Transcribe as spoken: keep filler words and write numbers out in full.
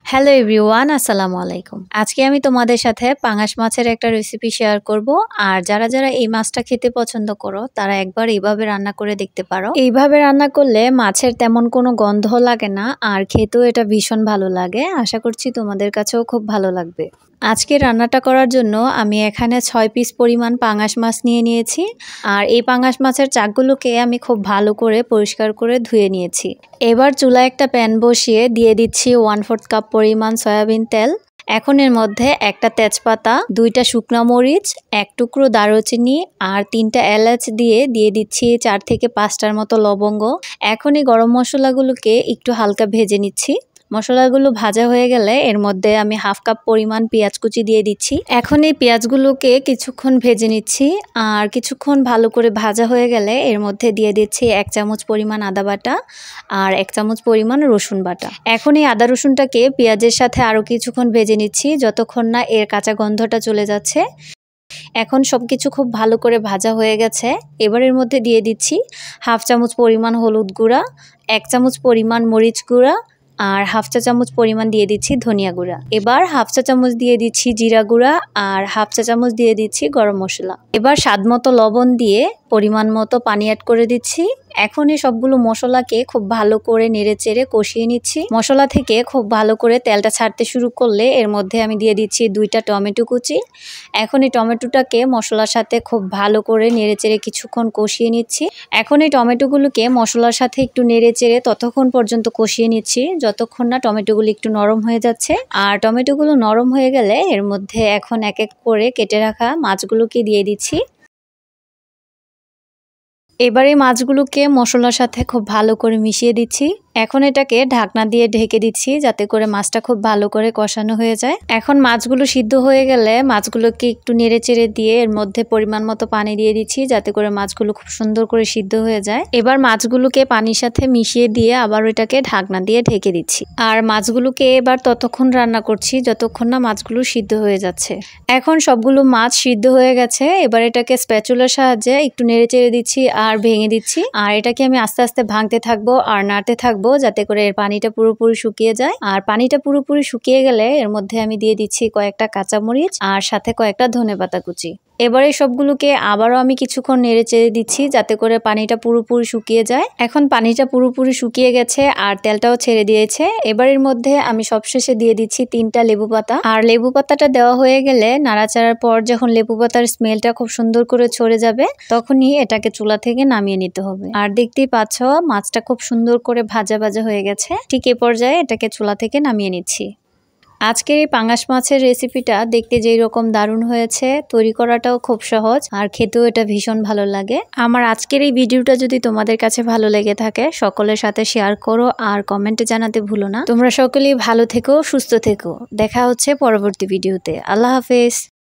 Hello everyone, আসসালামু আলাইকুম। আজকে আমি তোমাদের সাথে পাঙাশ মাছের একটা রেসিপি শেয়ার করব। আর যারা যারা এই মাছটা খেতে পছন্দ করো তারা একবার এইভাবে রান্না করে দেখতে পারো। এইভাবে রান্না করলে মাছের তেমন কোনো গন্ধ লাগে না, আর খেতেও এটা ভীষণ ভালো লাগে। আশা করছি তোমাদের কাছেও খুব ভালো লাগবে। আজকে রান্নাটা করার জন্য আমি এখানে ছয় পিস পরিমাণ পাঙাশ মাছ নিয়ে নিয়েছি। আর এই পাঙাশ মাছের চাকগুলোকে আমি খুব ভালো করে পরিষ্কার করে ধুয়ে নিয়েছি। এবার চুলায় একটা প্যান বসিয়ে দিয়ে দিচ্ছি ওয়ান ফোর্থ কাপ পরিমাণ সয়াবিন তেল। এখন এর মধ্যে একটা তেজপাতা, দুইটা শুকনো মরিচ, এক টুকরো দারুচিনি আর তিনটা এলাচ দিয়ে দিয়ে দিচ্ছি চার থেকে পাঁচটার মতো লবঙ্গ। এখন এই গরম মশলাগুলোকে একটু হালকা ভেজে নিচ্ছি। মশলাগুলো ভাজা হয়ে গেলে এর মধ্যে আমি হাফ কাপ পরিমাণ পেঁয়াজ কুচি দিয়ে দিচ্ছি। এখন এই পেঁয়াজগুলোকে কিছুক্ষণ ভেজে নিচ্ছি। আর কিছুক্ষণ ভালো করে ভাজা হয়ে গেলে এর মধ্যে দিয়ে দিচ্ছি এক চামচ পরিমাণ আদা বাটা আর এক চামচ পরিমাণ রসুন বাটা। এখন এই আদা রসুনটাকে পেঁয়াজের সাথে আরও কিছুক্ষণ ভেজে নিচ্ছি, যতক্ষণ না এর কাঁচা গন্ধটা চলে যাচ্ছে। এখন সব কিছু খুব ভালো করে ভাজা হয়ে গেছে। এবার এর মধ্যে দিয়ে দিচ্ছি হাফ চামচ পরিমাণ হলুদ গুঁড়া, এক চামচ পরিমাণ মরিচ গুঁড়া আর হাফ চা চামচ পরিমাণ দিয়ে দিচ্ছি ধনিয়া গুঁড়া। এবার হাফ চা চামচ দিয়ে দিচ্ছি জিরা গুঁড়া আর হাফ চা চামচ দিয়ে দিচ্ছি গরম মশলা। এবার স্বাদ মতো লবণ দিয়ে পরিমাণ মতো পানি অ্যাড করে দিচ্ছি। এখন এই সবগুলো মশলাকে খুব ভালো করে নেড়ে চেড়ে কষিয়ে নিচ্ছি। মশলা থেকে খুব ভালো করে তেলটা ছাড়তে শুরু করলে এর মধ্যে আমি দিয়ে দিচ্ছি দুইটা টমেটো কুচি। এখন এই টমেটোটাকে মশলার সাথে খুব ভালো করে নেড়ে চেড়ে কিছুক্ষণ কষিয়ে নিচ্ছি। এখন এই টমেটোগুলোকে মশলার সাথে একটু নেড়ে চেড়ে ততক্ষণ পর্যন্ত কষিয়ে নিচ্ছি যতক্ষণ না টমেটোগুলো একটু নরম হয়ে যাচ্ছে। আর টমেটোগুলো নরম হয়ে গেলে এর মধ্যে এখন এক এক করে কেটে রাখা মাছগুলোকে দিয়ে দিচ্ছি। এবারে মাছগুলোকে মশলার সাথে খুব ভালো করে মিশিয়ে দিচ্ছি। এখন এটাকে ঢাকনা দিয়ে ঢেকে দিচ্ছি যাতে করে মাছটা খুব ভালো করে কষানো হয়ে যায়। এখন মাছগুলো সিদ্ধ হয়ে গেলে মাছগুলোকে একটু নেড়ে চেড়ে দিয়ে এর মধ্যে পরিমাণ মতো পানি দিয়ে দিচ্ছি যাতে করে মাছগুলো খুব সুন্দর করে সিদ্ধ হয়ে যায়। এবার মাছগুলোকে পানির সাথে মিশিয়ে দিয়ে আবার ওইটাকে ঢাকনা দিয়ে ঢেকে দিচ্ছি। আর মাছগুলোকে এবার ততক্ষণ রান্না করছি যতক্ষণ না মাছগুলো সিদ্ধ হয়ে যাচ্ছে। এখন সবগুলো মাছ সিদ্ধ হয়ে গেছে। এবার এটাকে স্প্যাচুলার সাহায্যে একটু নেড়ে চেড়ে দিচ্ছি আর ভেঙে দিচ্ছি। আর এটাকে আমি আস্তে আস্তে ভাঙতে থাকবো আর নাড়তে থাকবো যাতে করে এর পানিটা পুরোপুরি শুকিয়ে যায়। আর পানিটা পুরোপুরি শুকিয়ে গেলে এর মধ্যে আমি দিয়ে দিচ্ছি কয়েকটা কাঁচামরিচ আর সাথে কয়েকটা ধনেপাতা কুচি। এবারে সবগুলোকে আবারও আমি কিছুক্ষণ নেড়ে চেড়ে দিচ্ছি যাতে করে পানিটা পুরোপুরি শুকিয়ে যায়। এখন পানিটা পুরোপুরি শুকিয়ে গেছে আর তেলটাও ছেড়ে দিয়েছে। এবারের মধ্যে আমি সবশেষে দিয়ে দিচ্ছি তিনটা লেবু পাতা। আর লেবু পাতাটা দেওয়া হয়ে গেলে নাড়াচাড়ার পর যখন লেবু পাতার স্মেলটা খুব সুন্দর করে ছড়ে যাবে তখনই এটাকে চুলা থেকে নামিয়ে নিতে হবে। আর দেখতেই পাচ্ছ মাছটা খুব সুন্দর করে ভাজা ভাজা হয়ে গেছে। ঠিক এ পর্যায়ে এটাকে চুলা থেকে নামিয়ে নিচ্ছি। আজকের এই পাঙাশ মাছের রেসিপিটা দেখতে যেই রকম দারুণ হয়েছে, তৈরি করাটাও খুব সহজ আর খেতেও এটা ভীষণ ভালো লাগে। আমার আজকের এই ভিডিওটা যদি তোমাদের কাছে ভালো লেগে থাকে সকলের সাথে শেয়ার করো আর কমেন্টে জানাতে ভুলো না। তোমরা সকলেই ভালো থেকো, সুস্থ থেকো। দেখা হচ্ছে পরবর্তী ভিডিওতে। আল্লাহ হাফেজ।